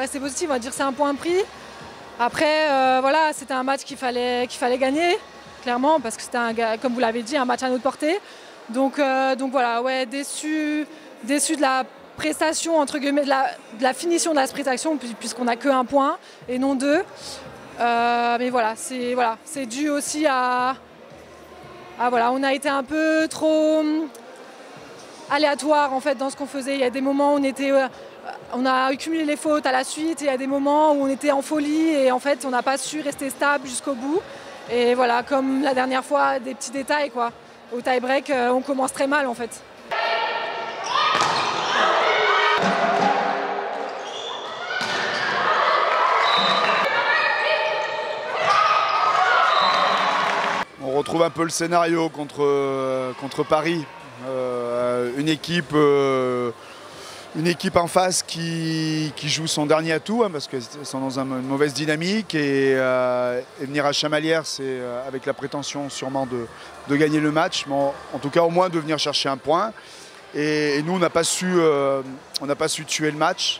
rester positif, on va dire c'est un point pris. Après, voilà, c'était un match qu'il fallait gagner, clairement, parce que c'était, comme vous l'avez dit, un match à notre portée. Donc voilà, ouais, déçu de la prestation, entre guillemets, de la finition de la prestation, puisqu'on n'a qu'un point et non deux. Mais voilà, c'est dû aussi à voilà, on a été un peu trop aléatoire en fait dans ce qu'on faisait. Il y a des moments où on a accumulé les fautes à la suite, et il y a des moments où on était en folie et en fait on n'a pas su rester stable jusqu'au bout. Et voilà, comme la dernière fois, des petits détails quoi. Au tie-break, on commence très mal en fait. On retrouve un peu le scénario contre Paris. Une équipe en face qui joue son dernier atout, hein, parce qu'ils sont dans une mauvaise dynamique. Et venir à Chamalières, c'est avec la prétention sûrement de gagner le match, mais en tout cas au moins de venir chercher un point. Et nous, on n'a pas su tuer le match.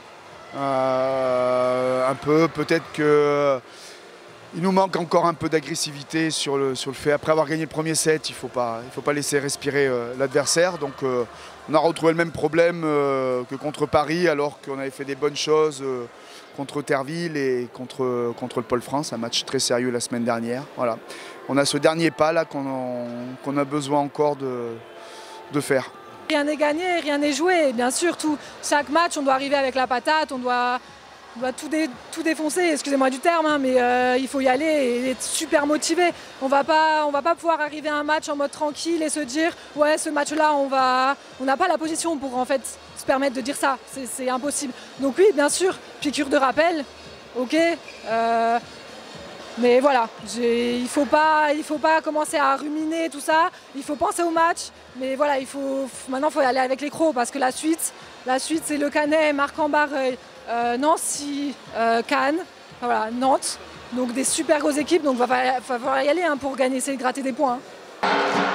Un peu, peut-être que il nous manque encore un peu d'agressivité sur le fait. Après avoir gagné le premier set, il ne faut pas laisser respirer l'adversaire. Donc on a retrouvé le même problème que contre Paris, alors qu'on avait fait des bonnes choses contre Terville et contre le Pôle France, un match très sérieux la semaine dernière. Voilà. On a ce dernier pas là qu'on a besoin encore de faire. Rien n'est gagné, rien n'est joué. Bien sûr, chaque match, on doit arriver avec la patate, on doit tout défoncer, excusez-moi du terme, hein, mais il faut y aller et être super motivé. On va pas pouvoir arriver à un match en mode tranquille et se dire ouais, ce match-là, on n'a pas la position pour en fait se permettre de dire ça. C'est impossible. Donc oui, bien sûr, piqûre de rappel, ok. Mais voilà, il faut pas commencer à ruminer tout ça. Il faut penser au match, mais voilà, maintenant il faut y aller avec les crocs, parce que la suite c'est Le Canet, Marc-en-Barreuil, Nancy, Cannes, voilà, Nantes. Donc des super grosses équipes, donc il va falloir y aller hein, pour essayer de gratter des points. Hein.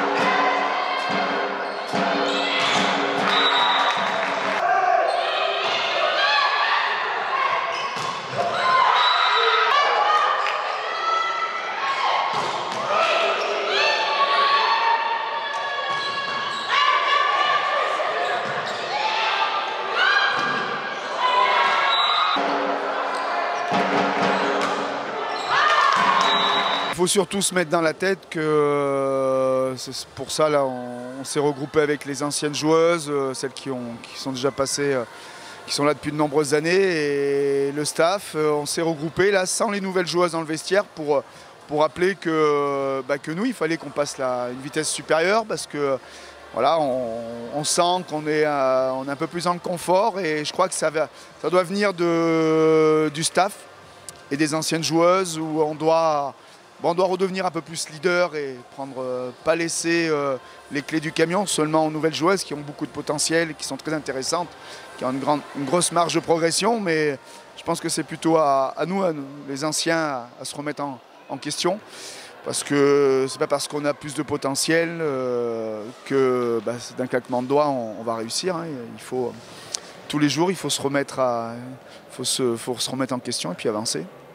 Il faut surtout se mettre dans la tête que c'est pour ça là on s'est regroupé avec les anciennes joueuses, celles qui sont déjà passées, qui sont là depuis de nombreuses années, et le staff. On s'est regroupé là sans les nouvelles joueuses dans le vestiaire pour rappeler que nous il fallait qu'on passe une vitesse supérieure, parce que voilà, on sent qu'on est un peu plus en confort, et je crois que ça doit venir du staff et des anciennes joueuses, où on doit redevenir un peu plus leader et pas laisser les clés du camion seulement aux nouvelles joueuses qui ont beaucoup de potentiel, qui sont très intéressantes, qui ont une grosse marge de progression. Mais je pense que c'est plutôt à nous, les anciens, à se remettre en question. Parce que c'est pas parce qu'on a plus de potentiel que d'un claquement de doigts on va réussir. Hein. Il faut tous les jours, il faut se remettre en question et puis avancer.